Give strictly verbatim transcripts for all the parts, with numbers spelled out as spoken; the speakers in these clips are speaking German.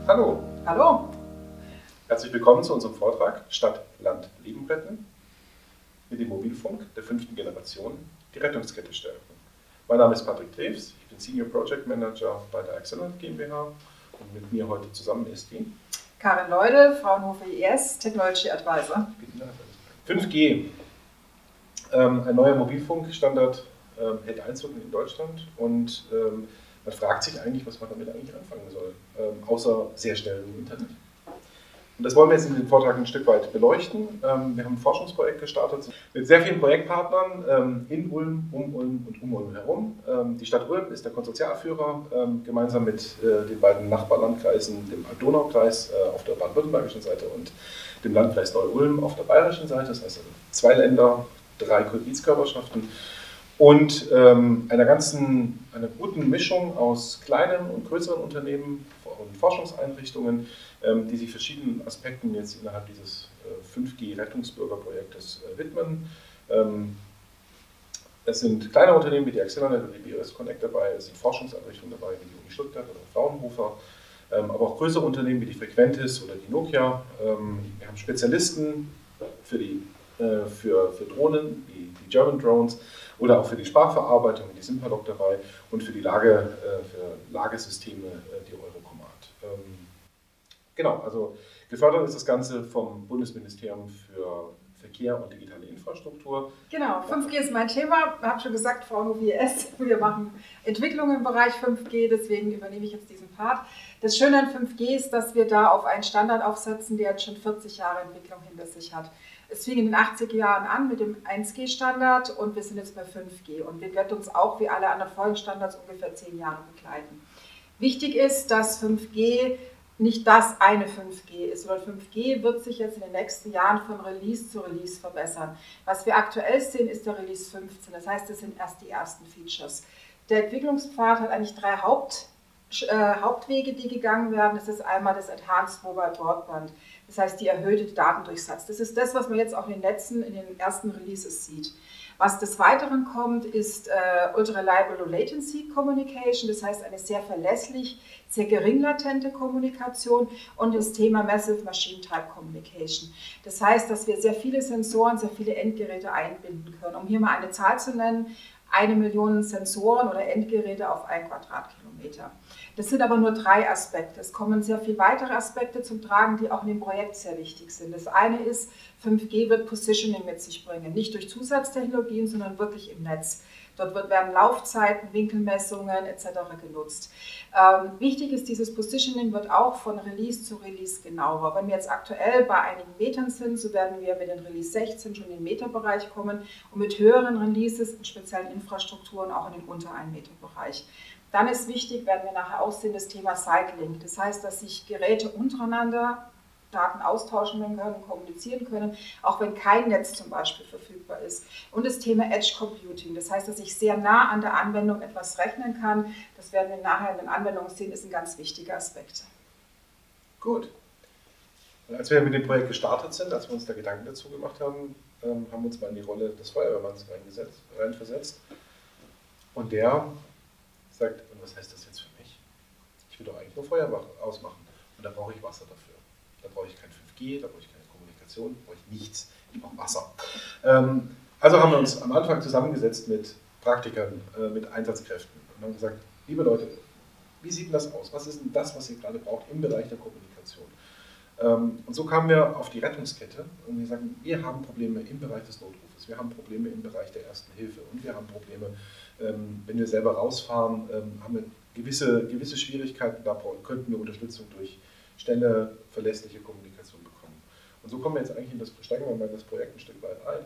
Hallo. Hallo. Herzlich willkommen zu unserem Vortrag Stadt, Land, Leben retten mit dem Mobilfunk der fünften Generation, die Rettungskette stärken. Mein Name ist Patrick Treves, ich bin Senior Project Manager bei der Accelerate GmbH und mit mir heute zusammen ist die Karin Leude, Fraunhofer I S, Technology Advisor. fünf G, ähm, ein neuer Mobilfunkstandard, ähm, hält Einzug in Deutschland und ähm, man fragt sich eigentlich, was man damit eigentlich anfangen soll, ähm, außer sehr schnellem Internet. Und das wollen wir jetzt in dem Vortrag ein Stück weit beleuchten. Ähm, wir haben ein Forschungsprojekt gestartet mit sehr vielen Projektpartnern ähm, in Ulm, um Ulm und um Ulm herum. Ähm, die Stadt Ulm ist der Konsortialführer, ähm, gemeinsam mit äh, den beiden Nachbarlandkreisen, dem Donaukreis äh, auf der baden-württembergischen Seite und dem Landkreis Neu-Ulm auf der bayerischen Seite. Das heißt also zwei Länder, drei Gebietskörperschaften. Und ähm, einer ganzen, einer guten Mischung aus kleinen und größeren Unternehmen und Forschungseinrichtungen, ähm, die sich verschiedenen Aspekten jetzt innerhalb dieses äh, fünf G-Rettungsbürgerprojektes äh, widmen. Ähm, es sind kleine Unternehmen wie die Accelerate oder die B O S Connect dabei, es sind Forschungseinrichtungen dabei wie die Uni Stuttgart oder Fraunhofer, ähm, aber auch größere Unternehmen wie die Frequentis oder die Nokia. Ähm, wir haben Spezialisten für, die, äh, für, für Drohnen, wie die German Drones, oder auch für die Sprachverarbeitung, die Simpalog dabei und für die Lage, äh, für Lagesysteme, äh, die Eurocommand. Ähm, genau, also gefördert ist das Ganze vom Bundesministerium für Verkehr und digitale Infrastruktur. Genau, fünf G ist mein Thema. Ich habe schon gesagt, Fraunhofer I S, wir machen Entwicklung im Bereich fünf G, deswegen übernehme ich jetzt diesen Part. Das Schöne an fünf G ist, dass wir da auf einen Standard aufsetzen, der jetzt schon vierzig Jahre Entwicklung hinter sich hat. Es fing in den achtziger Jahren an mit dem eins G Standard und wir sind jetzt bei fünf G und wir werden uns auch wie alle anderen Folgestandards ungefähr zehn Jahre begleiten. Wichtig ist, dass fünf G nicht das eine fünf G ist, sondern fünf G wird sich jetzt in den nächsten Jahren von Release zu Release verbessern. Was wir aktuell sehen, ist der Release fünfzehn, das heißt, das sind erst die ersten Features. Der Entwicklungspfad hat eigentlich drei Haupt, äh, Hauptwege, die gegangen werden. Das ist einmal das Enhanced Mobile Broadband, das heißt die erhöhte Datendurchsatz. Das ist das, was man jetzt auch in den Netzen, in den ersten Releases sieht. Was des Weiteren kommt, ist äh, Ultra Reliable Low Latency Communication, das heißt eine sehr verlässlich, sehr gering latente Kommunikation und das Thema Massive Machine Type Communication. Das heißt, dass wir sehr viele Sensoren, sehr viele Endgeräte einbinden können. Um hier mal eine Zahl zu nennen, eine Million Sensoren oder Endgeräte auf ein Quadratkilometer. Das sind aber nur drei Aspekte. Es kommen sehr viele weitere Aspekte zum Tragen, die auch in dem Projekt sehr wichtig sind. Das eine ist, fünf G wird Positioning mit sich bringen, nicht durch Zusatztechnologien, sondern wirklich im Netz. Dort wird, werden Laufzeiten, Winkelmessungen et cetera genutzt. Ähm, wichtig ist, dieses Positioning wird auch von Release zu Release genauer. Wenn wir jetzt aktuell bei einigen Metern sind, so werden wir mit dem Release sechzehn schon in den Meterbereich kommen und mit höheren Releases in speziellen Infrastrukturen auch in den unter ein Meter Bereich. Dann ist wichtig, werden wir nachher aussehen, das Thema Side-Link. Das heißt, dass sich Geräte untereinander Daten austauschen können, kommunizieren können, auch wenn kein Netz zum Beispiel verfügbar ist. Und das Thema Edge Computing, das heißt, dass ich sehr nah an der Anwendung etwas rechnen kann. Das werden wir nachher in den Anwendungen sehen, ist ein ganz wichtiger Aspekt. Gut. Als wir mit dem Projekt gestartet sind, als wir uns da Gedanken dazu gemacht haben, haben wir uns mal in die Rolle des Feuerwehrmanns reinversetzt. Und der sagt, und was heißt das jetzt für mich? Ich will doch eigentlich nur Feuer ausmachen und da brauche ich Wasser dafür. Da brauche ich kein fünf G, da brauche ich keine Kommunikation, da brauche ich nichts, ich brauche Wasser. Ähm, also haben wir uns am Anfang zusammengesetzt mit Praktikern, äh, mit Einsatzkräften und haben gesagt, liebe Leute, wie sieht denn das aus? Was ist denn das, was ihr gerade braucht im Bereich der Kommunikation? Ähm, und so kamen wir auf die Rettungskette und wir sagen, wir haben Probleme im Bereich des Notrufes, wir haben Probleme im Bereich der Ersten Hilfe und wir haben Probleme, ähm, wenn wir selber rausfahren, ähm, haben wir gewisse, gewisse Schwierigkeiten, da könnten wir Unterstützung durch schnelle, verlässliche Kommunikation bekommen. Und so kommen wir jetzt eigentlich in das, steigen wir mal in das Projekt ein Stück weit ein.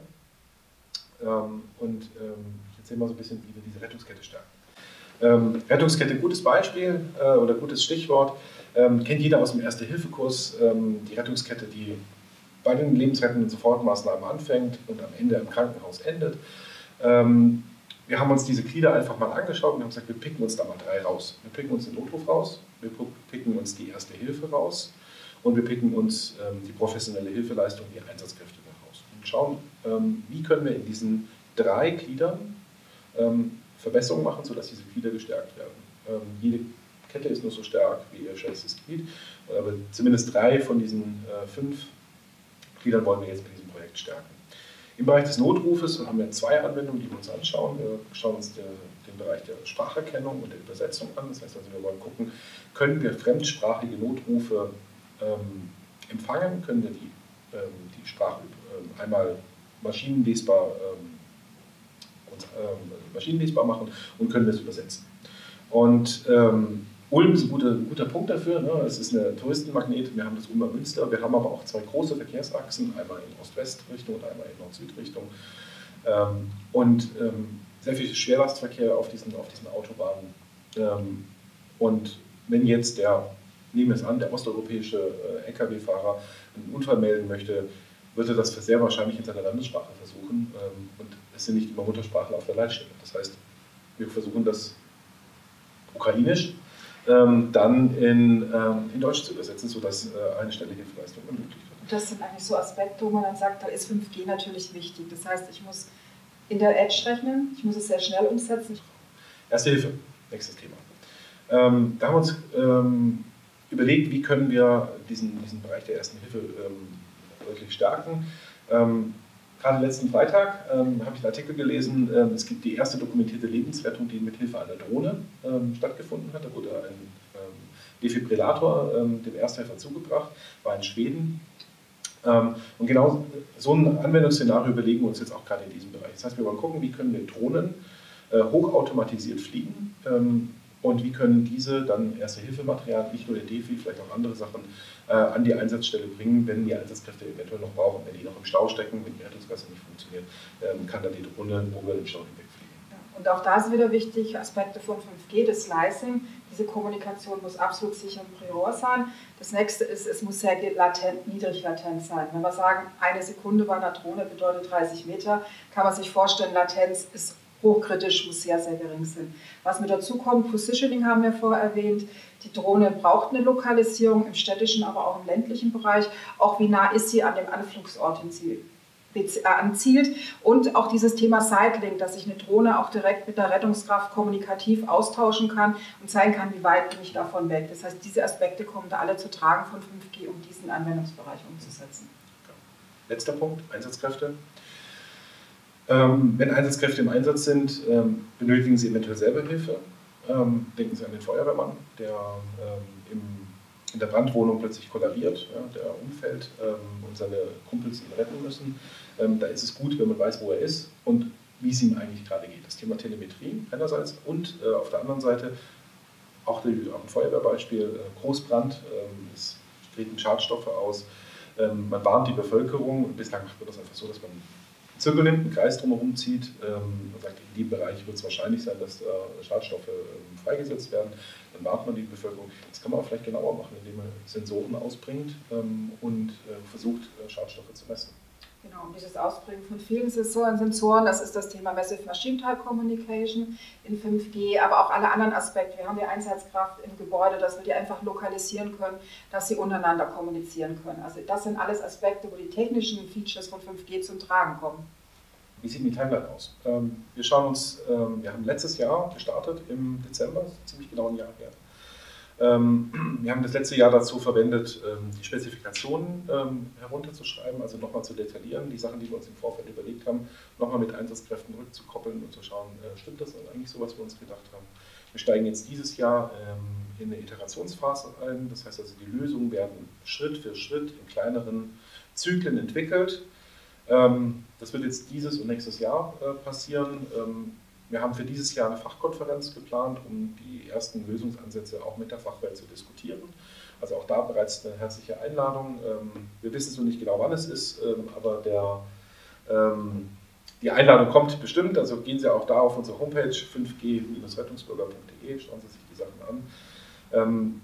Ähm, und ähm, ich erzähle mal so ein bisschen, wie wir diese Rettungskette stärken. Ähm, Rettungskette, gutes Beispiel äh, oder gutes Stichwort, ähm, kennt jeder aus dem Erste-Hilfe-Kurs, ähm, die Rettungskette, die bei den lebensrettenden Sofortmaßnahmen anfängt und am Ende im Krankenhaus endet. Ähm, wir haben uns diese Glieder einfach mal angeschaut und haben gesagt, wir picken uns da mal drei raus. Wir picken uns den Notruf raus, wir picken uns die Erste Hilfe raus und wir picken uns ähm, die professionelle Hilfeleistung, die Einsatzkräfte raus. Und schauen, ähm, wie können wir in diesen drei Gliedern ähm, Verbesserungen machen, sodass diese Glieder gestärkt werden. Ähm, jede Kette ist nur so stark wie ihr schwächstes Glied. Aber zumindest drei von diesen äh, fünf Gliedern wollen wir jetzt mit diesem Projekt stärken. Im Bereich des Notrufes haben wir zwei Anwendungen, die wir uns anschauen. Wir schauen uns der, den Bereich der Spracherkennung und der Übersetzung an. Das heißt also, wir wollen gucken, können wir fremdsprachige Notrufe ähm, empfangen, können wir die, ähm, die Sprache ähm, einmal maschinenlesbar, ähm, uns, ähm, maschinenlesbar machen und können wir es übersetzen. Und ähm, Ulm ist ein guter, ein guter Punkt dafür. Ne? Es ist eine Touristenmagnet. Wir haben das Ulmer Münster. Wir haben aber auch zwei große Verkehrsachsen, einmal in Ost-West-Richtung und einmal in Nord-Süd-Richtung. Ähm, und ähm, sehr viel Schwerlastverkehr auf diesen, auf diesen Autobahnen. Ähm, und wenn jetzt der, nehmen wir es an, der osteuropäische äh, L K W-Fahrer einen Unfall melden möchte, wird er das sehr wahrscheinlich in seiner Landessprache versuchen. Ähm, und es sind nicht immer Muttersprachler auf der Leitstelle. Das heißt, wir versuchen das ukrainisch Ähm, dann in, ähm, in Deutsch zu übersetzen, sodass äh, eine Stelle Hilfeleistung ermöglicht wird. Das sind eigentlich so Aspekte, wo man dann sagt, da ist fünf G natürlich wichtig. Das heißt, ich muss in der Edge rechnen, ich muss es sehr schnell umsetzen. Erste Hilfe, nächstes Thema. Ähm, da haben wir uns ähm, überlegt, wie können wir diesen, diesen Bereich der Ersten Hilfe ähm, wirklich stärken. Ähm, Gerade letzten Freitag ähm, habe ich einen Artikel gelesen, ähm, es gibt die erste dokumentierte Lebensrettung, die mit Hilfe einer Drohne ähm, stattgefunden hat. Da wurde ein ähm, Defibrillator ähm, dem Ersthelfer zugebracht, war in Schweden. Ähm, und genau so ein Anwendungsszenario überlegen wir uns jetzt auch gerade in diesem Bereich. Das heißt, wir wollen gucken, wie können wir Drohnen äh, hochautomatisiert fliegen ähm, und wie können diese dann Erste-Hilfe-Material, nicht nur der Defi, vielleicht auch andere Sachen, äh, an die Einsatzstelle bringen, wenn die Einsatzkräfte eventuell noch brauchen, wenn die noch im Stau stecken, wenn die Rettungsgasse nicht funktioniert, ähm, kann dann die Drohne über den Stau hinwegfliegen. Und auch da ist wieder wichtig, Aspekte von fünf G, das Slicing. Diese Kommunikation muss absolut sicher und prior sein. Das nächste ist, es muss sehr latent, niedrig latent sein. Wenn wir sagen, eine Sekunde bei einer Drohne bedeutet dreißig Meter, kann man sich vorstellen, Latenz ist hochkritisch, muss sehr, sehr gering sein. Was mit dazu kommt, Positioning haben wir vorher erwähnt. Die Drohne braucht eine Lokalisierung im städtischen, aber auch im ländlichen Bereich. Auch wie nah ist sie an dem Anflugsort im Ziel. anzielt und auch dieses Thema Sightlink, dass ich eine Drohne auch direkt mit der Rettungskraft kommunikativ austauschen kann und zeigen kann, wie weit bin ich davon weg. Das heißt, diese Aspekte kommen da alle zu tragen von fünf G, um diesen Anwendungsbereich umzusetzen. Letzter Punkt, Einsatzkräfte. Ähm, wenn Einsatzkräfte im Einsatz sind, ähm, benötigen sie eventuell selber Hilfe. Ähm, denken Sie an den Feuerwehrmann, der ähm, im in der Brandwohnung plötzlich kollabiert, ja, der umfällt ähm, und seine Kumpels ihn retten müssen. Ähm, da ist es gut, wenn man weiß, wo er ist und wie es ihm eigentlich gerade geht. Das Thema Telemetrie einerseits und äh, auf der anderen Seite auch, die, auch ein Feuerwehrbeispiel, äh, Großbrand, ähm, es treten Schadstoffe aus, ähm, man warnt die Bevölkerung und bislang macht man das einfach so, dass man einen Zirkel nimmt, einen Kreis drumherum zieht ähm, und sagt, in dem Bereich wird es wahrscheinlich sein, dass äh, Schadstoffe ähm, freigesetzt werden. Dann warnt man die Bevölkerung. Das kann man auch vielleicht genauer machen, indem man Sensoren ausbringt ähm, und äh, versucht, äh, Schadstoffe zu messen. Genau, und dieses Ausbringen von vielen Sensoren, Sensoren, das ist das Thema Massive Machine Type Communication in fünf G, aber auch alle anderen Aspekte. Wir haben die Einsatzkraft im Gebäude, dass wir die einfach lokalisieren können, dass sie untereinander kommunizieren können. Also das sind alles Aspekte, wo die technischen Features von fünf G zum Tragen kommen. Wie sieht die Timeline aus? Ähm, wir schauen uns, ähm, wir haben letztes Jahr gestartet im Dezember, ziemlich genau ein Jahr her. Ähm, wir haben das letzte Jahr dazu verwendet, ähm, die Spezifikationen ähm, herunterzuschreiben, also nochmal zu detaillieren, die Sachen, die wir uns im Vorfeld überlegt haben, nochmal mit Einsatzkräften rückzukoppeln und zu schauen, äh, stimmt das eigentlich so, was wir uns gedacht haben. Wir steigen jetzt dieses Jahr ähm, in eine Iterationsphase ein, das heißt also, die Lösungen werden Schritt für Schritt in kleineren Zyklen entwickelt. Ähm, das wird jetzt dieses und nächstes Jahr äh, passieren. Ähm, Wir haben für dieses Jahr eine Fachkonferenz geplant, um die ersten Lösungsansätze auch mit der Fachwelt zu diskutieren. Also auch da bereits eine herzliche Einladung. Wir wissen so nicht genau, wann es ist, aber der, die Einladung kommt bestimmt. Also gehen Sie auch da auf unsere Homepage fünf G Rettungsbürger punkt de, schauen Sie sich die Sachen an.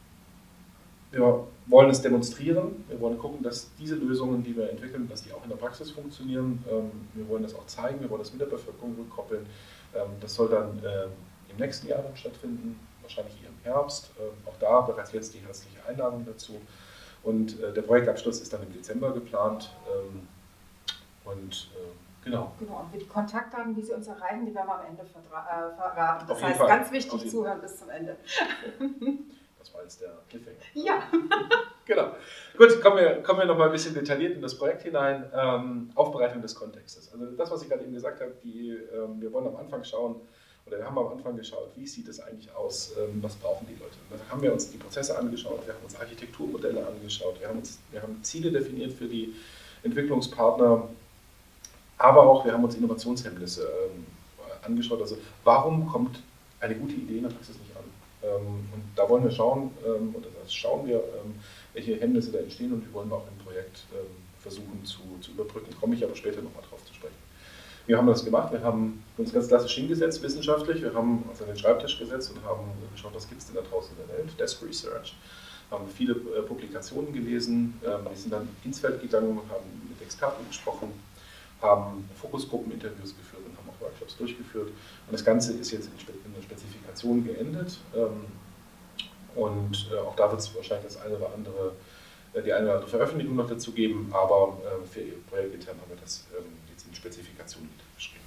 Wir wollen es demonstrieren, wir wollen gucken, dass diese Lösungen, die wir entwickeln, dass die auch in der Praxis funktionieren. Wir wollen das auch zeigen, wir wollen das mit der Bevölkerung rückkoppeln. Das soll dann im nächsten Jahr dann stattfinden, wahrscheinlich eher im Herbst. Auch da bereits jetzt die herzliche Einladung dazu. Und der Projektabschluss ist dann im Dezember geplant. Und Genau. Genau. Und die Kontaktdaten, wie Sie uns erreichen, die werden wir am Ende äh, verraten. Das Auf jeden heißt, Fall. ganz wichtig zuhören bis zum Ende. Das war jetzt der Cliffhanger. Ja. Genau. Gut, kommen wir, kommen wir noch mal ein bisschen detailliert in das Projekt hinein. Ähm, Aufbereitung des Kontextes. Also das, was ich gerade eben gesagt habe, die, ähm, wir wollen am Anfang schauen, oder wir haben am Anfang geschaut, wie sieht es eigentlich aus, ähm, was brauchen die Leute. Da haben wir uns die Prozesse angeschaut, wir haben uns Architekturmodelle angeschaut, wir haben, uns, wir haben Ziele definiert für die Entwicklungspartner, aber auch wir haben uns Innovationshemmnisse ähm, angeschaut. Also warum kommt eine gute Idee in der Praxis nicht an? Ähm, und da wollen wir schauen, ähm, oder das schauen wir, ähm, welche Hemmnisse da entstehen, und die wollen wir auch im Projekt ähm, versuchen zu, zu überbrücken. Da komme ich aber später nochmal drauf zu sprechen. Wir haben das gemacht, wir haben uns ganz klassisch hingesetzt, wissenschaftlich, wir haben uns an den Schreibtisch gesetzt und haben geschaut, was gibt es denn da draußen in der Welt, Desk Research, haben viele äh, Publikationen gelesen, ähm, wir sind dann ins Feld gegangen, haben mit Experten gesprochen, haben Fokusgruppeninterviews geführt und haben auch Workshops durchgeführt. Und das Ganze ist jetzt in, Spe in der Spezifikation geendet. Ähm, und äh, auch da wird es wahrscheinlich das eine oder andere, äh, die eine oder andere Veröffentlichung noch dazu geben, aber äh, für Ihr Projekt intern haben wir das ähm, jetzt in Spezifikationen geschrieben.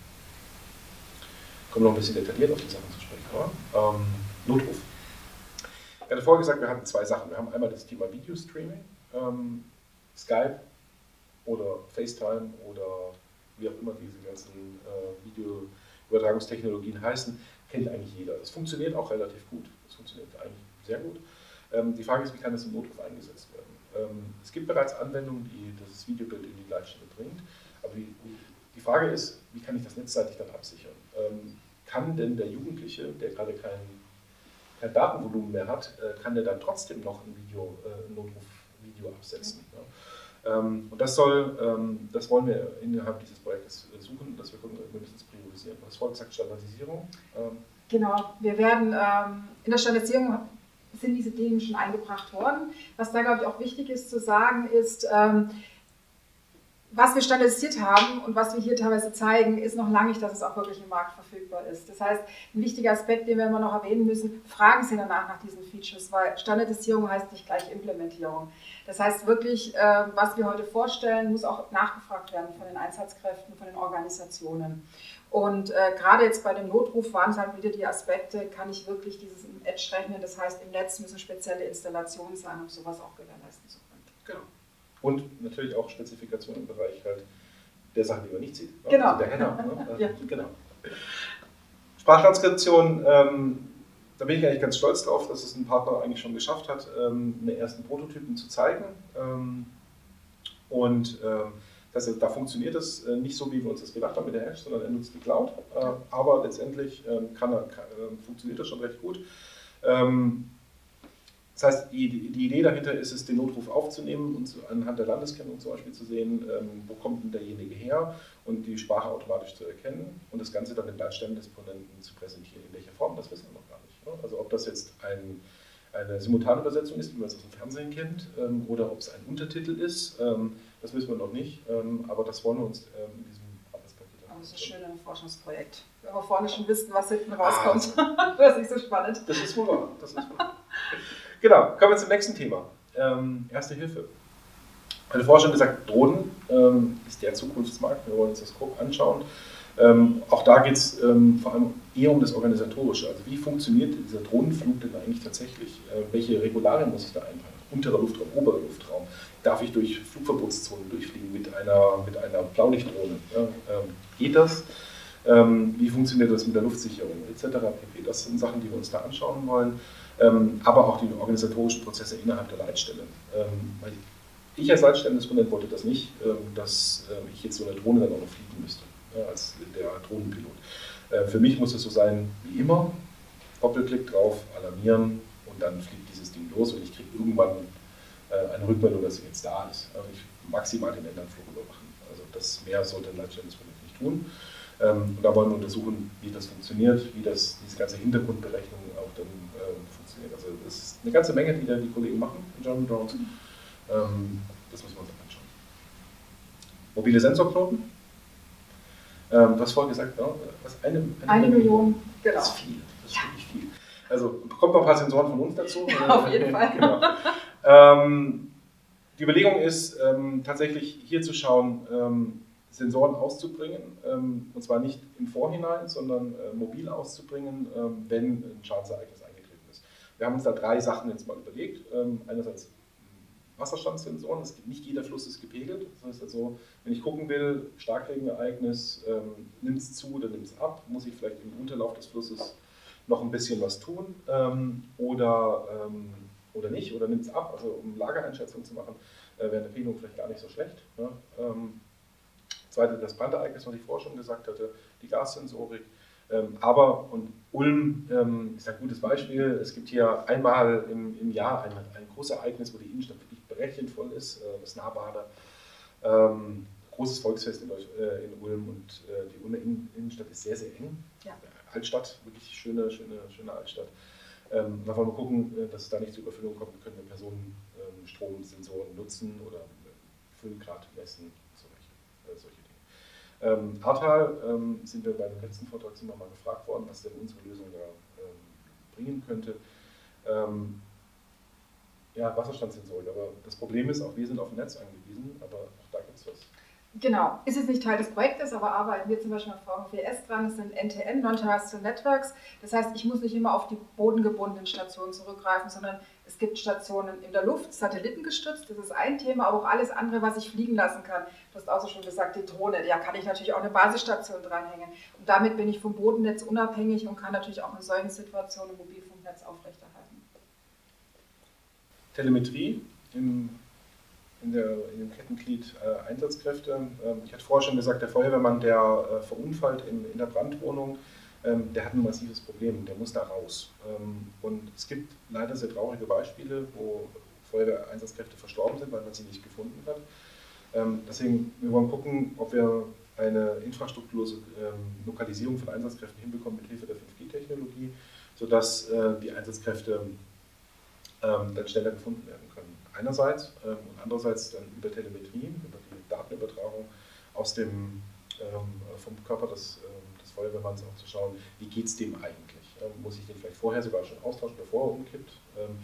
Kommen wir noch ein bisschen detailliert auf die Sachen zu sprechen. Aber, ähm, Notruf. Ich hatte vorher gesagt, wir hatten zwei Sachen. Wir haben einmal das Thema Video-Streaming, ähm, Skype oder FaceTime oder wie auch immer diese ganzen äh, Videoübertragungstechnologien heißen, kennt eigentlich jeder. Das funktioniert auch relativ gut. Das funktioniert eigentlich sehr gut. Ähm, die Frage ist, wie kann das im Notruf eingesetzt werden? Ähm, es gibt bereits Anwendungen, die das Videobild in die Leitstelle bringt, aber die, die Frage ist, wie kann ich das netzseitig dann absichern? Ähm, kann denn der Jugendliche, der gerade kein, kein Datenvolumen mehr hat, äh, kann der dann trotzdem noch ein Video, äh, ein Notruf-Video absetzen? Ja. Ähm, und das soll, ähm, das wollen wir innerhalb dieses Projektes äh, suchen, dass wir gucken, wir müssen es priorisieren. Du hast vorhin gesagt, Standardisierung. Ähm. Genau, wir werden ähm, in der Standardisierung sind diese Dinge schon eingebracht worden. Was da, glaube ich, auch wichtig ist zu sagen, ist, ähm, was wir standardisiert haben und was wir hier teilweise zeigen, ist noch lange nicht, dass es auch wirklich im Markt verfügbar ist. Das heißt, ein wichtiger Aspekt, den wir immer noch erwähnen müssen, fragen Sie danach nach diesen Features, weil Standardisierung heißt nicht gleich Implementierung. Das heißt wirklich, äh, was wir heute vorstellen, muss auch nachgefragt werden von den Einsatzkräften, von den Organisationen. Und äh, gerade jetzt bei dem Notruf waren es halt wieder die Aspekte, kann ich wirklich dieses im Edge rechnen, das heißt im Netz müssen spezielle Installationen sein, um sowas auch gewährleisten zu können. Genau. Und natürlich auch Spezifikationen im Bereich halt der Sachen, die man nicht sieht. Genau. Also der Header. Ne? Also, ja. Genau. Sprachtranskription, ähm, da bin ich eigentlich ganz stolz drauf, dass es ein Partner eigentlich schon geschafft hat, ähm, eine ersten Prototypen zu zeigen. Ähm, und ähm, das heißt, da funktioniert es äh, nicht so, wie wir uns das gedacht haben mit der Edge, sondern er nutzt die Cloud. Äh, aber letztendlich ähm, kann er, kann, äh, funktioniert das schon recht gut. Ähm, Das heißt, die, die Idee dahinter ist es, den Notruf aufzunehmen und zu, anhand der Landeskennung zum Beispiel zu sehen, ähm, wo kommt denn derjenige her und die Sprache automatisch zu erkennen und das Ganze dann den Leitstellendisponenten zu präsentieren. In welcher Form, das wissen wir noch gar nicht. Ne? Also ob das jetzt ein, eine Simultanübersetzung ist, wie man es aus dem Fernsehen kennt, ähm, oder ob es ein Untertitel ist, ähm, das wissen wir noch nicht, ähm, aber das wollen wir uns ähm, in diesem Arbeitspaket haben. Das ist schön in einem Forschungsprojekt. Wenn wir vorne schon wissen, was hinten rauskommt, ah, das ist nicht so spannend. Das ist wohl wahr. Das ist wohl wahr. Genau, kommen wir zum nächsten Thema. Ähm, Erste Hilfe. Ich hatte vorher schon gesagt, Drohnen ähm, ist der Zukunftsmarkt. Wir wollen uns das grob anschauen. Ähm, auch da geht es ähm, vor allem eher um das Organisatorische. Also wie funktioniert dieser Drohnenflug denn eigentlich tatsächlich? Äh, welche Regularien muss ich da einhalten? Unterer Luftraum, oberer Luftraum? Darf ich durch Flugverbotszonen durchfliegen mit einer, mit einer Blaulichtdrohne? Ja, ähm, geht das? Ähm, wie funktioniert das mit der Luftsicherung et cetera pp. Das sind Sachen, die wir uns da anschauen wollen. Ähm, aber auch die organisatorischen Prozesse innerhalb der Leitstelle. Ähm, weil ich als Leitstellendisponent wollte das nicht, ähm, dass äh, ich jetzt so eine Drohne dann auch noch fliegen müsste, äh, als der Drohnenpilot. Äh, für mich muss es so sein wie immer, Doppelklick drauf, alarmieren und dann fliegt dieses Ding los und ich kriege irgendwann äh, eine Rückmeldung, dass sie jetzt da ist. Also ich maximal den Länderflug überwachen. Also das mehr sollte ein Leitstellendisponent nicht tun. Ähm, und da wollen wir untersuchen, wie das funktioniert, wie das, diese ganze Hintergrundberechnung auch dann äh, funktioniert. Also das ist eine ganze Menge, die da die Kollegen machen in German Drones. Ähm, das müssen wir uns anschauen. Mobile Sensorknoten. Ähm, du hast vorhin gesagt, ja, was, eine, eine, eine Million, genau. Das ist viel, das ist ja. wirklich viel. Also bekommt noch ein paar Sensoren von uns dazu. Ja, auf jeden Fall. Genau. Ähm, die Überlegung ist ähm, tatsächlich hier zu schauen, ähm, Sensoren auszubringen, ähm, und zwar nicht im Vorhinein, sondern äh, mobil auszubringen, ähm, wenn ein Schadensereignis eingetreten ist. Wir haben uns da drei Sachen jetzt mal überlegt. Ähm, einerseits Wasserstandssensoren, es gibt nicht jeder Fluss ist gepegelt. Das heißt also, wenn ich gucken will, Starkregenereignis, ähm, nimmt es zu oder nimmt es ab, muss ich vielleicht im Unterlauf des Flusses noch ein bisschen was tun ähm, oder, ähm, oder nicht, oder nimmt es ab, also um Lagereinschätzung zu machen, äh, wäre eine Pegelung vielleicht gar nicht so schlecht. Ne? Ähm, Zweite, das Brandereignis, was ich vorher schon gesagt hatte, die Gassensorik. Ähm, aber, und Ulm ähm, ist ein gutes Beispiel, es gibt hier einmal im, im Jahr ein, ein großes Ereignis, wo die Innenstadt wirklich berechtigt voll ist, äh, das Nahbader. Ähm, großes Volksfest in, äh, in Ulm und äh, die Ulmer Innen, Innenstadt ist sehr, sehr eng. Ja. Altstadt, wirklich schöne, schöne, schöne Altstadt. Ähm, da wollen wir gucken, dass es da nicht zur Überfüllung kommt, können wir Personenstromsensoren nutzen oder Füllgrad messen, solche, solche Dinge. Ähm, Ahrtal ähm, sind wir bei dem letzten Vortrag sind wir mal gefragt worden, was denn unsere Lösung da ähm, bringen könnte. Ähm, ja, Wasserstandssensorik, aber das Problem ist, auch wir sind auf dem Netz angewiesen, aber auch da gibt es was. Genau, ist jetzt nicht Teil des Projektes, aber arbeiten wir zum Beispiel mit V N V S dran, das sind N T N, Non-Terrestrial Networks. Das heißt, ich muss nicht immer auf die bodengebundenen Stationen zurückgreifen, sondern es gibt Stationen in der Luft, satellitengestützt, das ist ein Thema, aber auch alles andere, was ich fliegen lassen kann. Du hast auch so schon gesagt, die Drohne, da kann ich natürlich auch eine Basisstation dranhängen. Und damit bin ich vom Bodennetz unabhängig und kann natürlich auch in solchen Situationen ein Mobilfunknetz aufrechterhalten. Telemetrie im In, der, in dem Kettenglied äh, Einsatzkräfte. Ähm, ich hatte vorher schon gesagt, der Feuerwehrmann, der äh, verunfallt in, in der Brandwohnung, ähm, der hat ein massives Problem, der muss da raus. Ähm, und es gibt leider sehr traurige Beispiele, wo Feuerwehreinsatzkräfte verstorben sind, weil man sie nicht gefunden hat. Ähm, deswegen, wir wollen gucken, ob wir eine infrastrukturlose ähm, Lokalisierung von Einsatzkräften hinbekommen mit Hilfe der fünf G Technologie, sodass äh, die Einsatzkräfte ähm, dann schneller gefunden werden können. Einerseits ähm, und andererseits dann über Telemetrie, über die Datenübertragung aus dem, ähm, vom Körper des, ähm, des Feuerwehrmanns auch zu schauen, wie geht es dem eigentlich? Ähm, muss ich den vielleicht vorher sogar schon austauschen, bevor er umkippt? Ähm,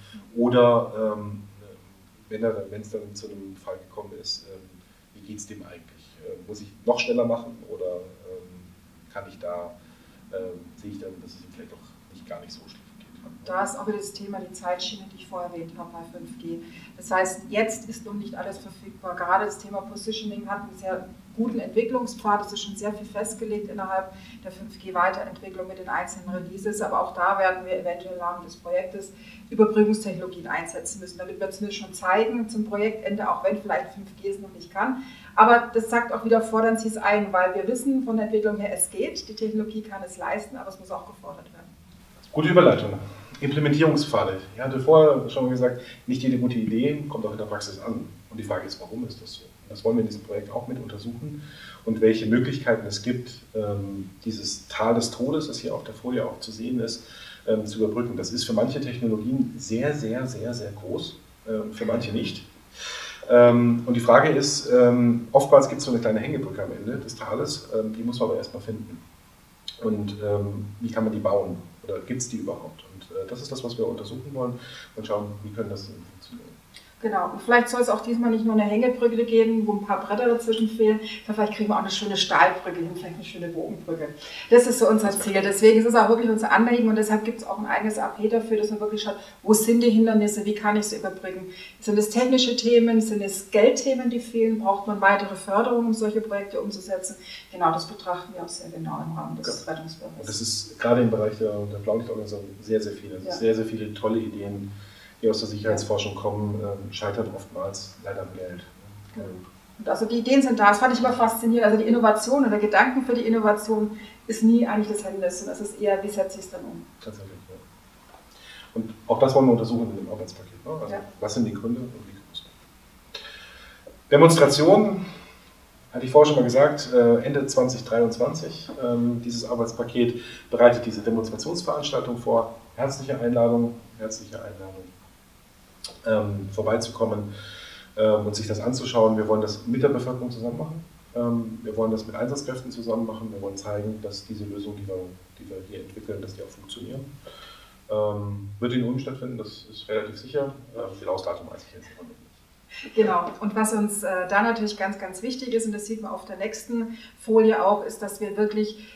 oder ähm, wenn er, wenn es dann zu einem Fall gekommen ist, ähm, wie geht es dem eigentlich? Ähm, muss ich noch schneller machen oder ähm, kann ich da, ähm, sehe ich dann, dass es ihm vielleicht doch nicht gar nicht so schlecht geht? Da ist auch wieder das Thema die Zeitschiene, die ich vorher erwähnt habe bei fünf G. Das heißt, jetzt ist noch nicht alles verfügbar. Gerade das Thema Positioning hat einen sehr guten Entwicklungspfad. Es ist schon sehr viel festgelegt innerhalb der fünf G Weiterentwicklung mit den einzelnen Releases. Aber auch da werden wir eventuell im Rahmen des Projektes Überbrückungstechnologien einsetzen müssen. Damit wird es mir schon zeigen zum Projektende, auch wenn vielleicht fünf G es noch nicht kann. Aber das sagt auch wieder, fordern Sie es ein, weil wir wissen von der Entwicklung her, es geht. Die Technologie kann es leisten, aber es muss auch gefordert werden. Gute Überleitung. Implementierungspfade. Ich hatte vorher schon gesagt, nicht jede gute Idee kommt auch in der Praxis an. Und die Frage ist, warum ist das so? Das wollen wir in diesem Projekt auch mit untersuchen und welche Möglichkeiten es gibt, dieses Tal des Todes, das hier auf der Folie auch zu sehen ist, zu überbrücken. Das ist für manche Technologien sehr, sehr, sehr, sehr groß, für manche nicht. Und die Frage ist, oftmals gibt es so eine kleine Hängebrücke am Ende des Tales, die muss man aber erstmal finden. Und wie kann man die bauen? Oder gibt es die überhaupt? Und äh, das ist das, was wir untersuchen wollen und schauen, wie können das funktionieren. Genau, und vielleicht soll es auch diesmal nicht nur eine Hängebrücke geben, wo ein paar Bretter dazwischen fehlen, sondern vielleicht kriegen wir auch eine schöne Stahlbrücke hin, vielleicht eine schöne Bogenbrücke. Das ist so unser Ziel. Deswegen ist es auch wirklich unser Anliegen und deshalb gibt es auch ein eigenes A P dafür, dass man wirklich schaut, wo sind die Hindernisse, wie kann ich sie überbrücken. Sind es technische Themen, sind es Geldthemen, die fehlen, braucht man weitere Förderung, um solche Projekte umzusetzen. Genau, das betrachten wir auch sehr genau im Rahmen des ja. Rettungsbereichs. Und das ist gerade im Bereich der, der Blaulichtorganisation sehr, sehr viel. Also ja. Sehr, sehr viele tolle Ideen, die aus der Sicherheitsforschung kommen, scheitern oftmals leider am Geld. Und also die Ideen sind da, das fand ich immer faszinierend. Also die Innovation oder Gedanken für die Innovation ist nie eigentlich das Hindernis, sondern es ist eher, wie setze ich es dann um. Tatsächlich, ja. Und auch das wollen wir untersuchen in dem Arbeitspaket. Ne? Also ja. Was sind die Gründe und wie groß? Demonstration, hatte ich vorher schon mal gesagt, Ende zweitausenddreiundzwanzig. Dieses Arbeitspaket bereitet diese Demonstrationsveranstaltung vor. Herzliche Einladung, herzliche Einladung. Ähm, vorbeizukommen ähm, und sich das anzuschauen. Wir wollen das mit der Bevölkerung zusammen machen. Ähm, wir wollen das mit Einsatzkräften zusammen machen. Wir wollen zeigen, dass diese Lösungen, die wir, die wir hier entwickeln, dass die auch funktionieren. Ähm, wird in Ulm stattfinden, das ist relativ sicher. Äh, Genau das Datum weiß ich jetzt immer noch nicht. Genau, und was uns äh, da natürlich ganz, ganz wichtig ist, und das sieht man auf der nächsten Folie auch, ist, dass wir wirklich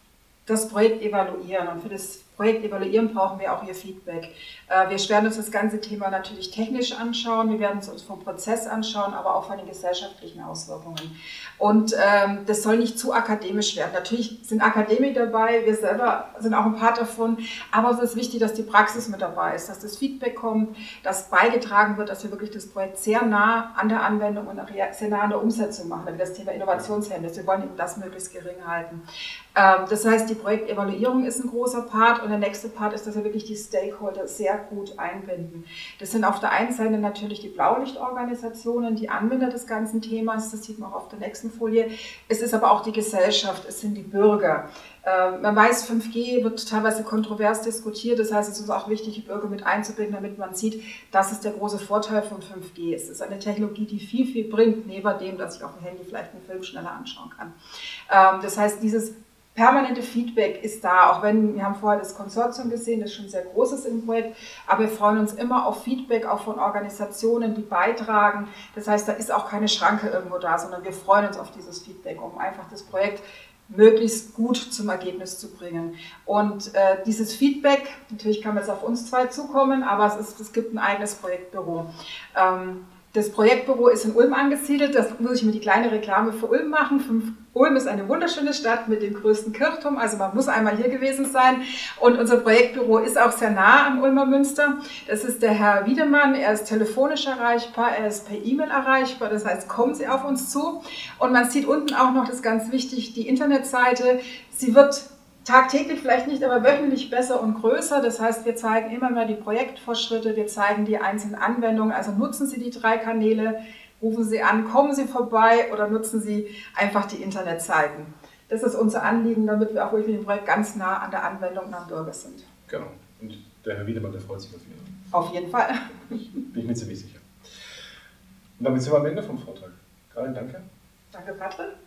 das Projekt evaluieren. Und für das Projekt evaluieren brauchen wir auch Ihr Feedback. Äh, wir werden uns das ganze Thema natürlich technisch anschauen, wir werden es uns vom Prozess anschauen, aber auch von den gesellschaftlichen Auswirkungen. Und ähm, das soll nicht zu akademisch werden. Natürlich sind Akademiker dabei, wir selber sind auch ein Part davon, aber es ist wichtig, dass die Praxis mit dabei ist, dass das Feedback kommt, dass beigetragen wird, dass wir wirklich das Projekt sehr nah an der Anwendung und sehr nah an der Umsetzung machen, damit das Thema Innovationshemmnis, wir wollen eben das möglichst gering halten. Ähm, das heißt, die Projektevaluierung ist ein großer Part und der nächste Part ist, dass wir wirklich die Stakeholder sehr gut einbinden. Das sind auf der einen Seite natürlich die Blaulichtorganisationen, die Anwender des ganzen Themas, das sieht man auch auf der nächsten Folie. Es ist aber auch die Gesellschaft, es sind die Bürger. Ähm, man weiß, fünf G wird teilweise kontrovers diskutiert, das heißt, es ist auch wichtig, die Bürger mit einzubinden, damit man sieht, das ist der große Vorteil von fünf G. Es ist eine Technologie, die viel, viel bringt, neben dem, dass ich auf dem Handy vielleicht einen Film schneller anschauen kann. Ähm, das heißt, dieses permanente Feedback ist da, auch wenn, wir haben vorher das Konsortium gesehen, das schon sehr groß ist im Projekt, aber wir freuen uns immer auf Feedback, auch von Organisationen, die beitragen. Das heißt, da ist auch keine Schranke irgendwo da, sondern wir freuen uns auf dieses Feedback, um einfach das Projekt möglichst gut zum Ergebnis zu bringen. Und äh, dieses Feedback, natürlich kann es auf uns zwei zukommen, aber es, ist, es gibt ein eigenes Projektbüro. Ähm, Das Projektbüro ist in Ulm angesiedelt, das muss ich mir die kleine Reklame für Ulm machen. Ulm ist eine wunderschöne Stadt mit dem größten Kirchturm, also man muss einmal hier gewesen sein. Und unser Projektbüro ist auch sehr nah am Ulmer Münster. Das ist der Herr Wiedemann, er ist telefonisch erreichbar, er ist per E-Mail erreichbar, das heißt, kommen Sie auf uns zu. Und man sieht unten auch noch, das ist ganz wichtig, die Internetseite, sie wird tagtäglich vielleicht nicht, aber wöchentlich besser und größer. Das heißt, wir zeigen immer mehr die Projektfortschritte, wir zeigen die einzelnen Anwendungen. Also nutzen Sie die drei Kanäle, rufen Sie an, kommen Sie vorbei oder nutzen Sie einfach die Internetseiten. Das ist unser Anliegen, damit wir auch wirklich mit dem Projekt ganz nah an der Anwendung und am Bürger sind. Genau. Und der Herr Wiedemann, der freut sich auf jeden Fall. Auf jeden Fall. Bin ich mir ziemlich sicher. Und damit sind wir am Ende vom Vortrag. Karin, danke. Danke, Patrick.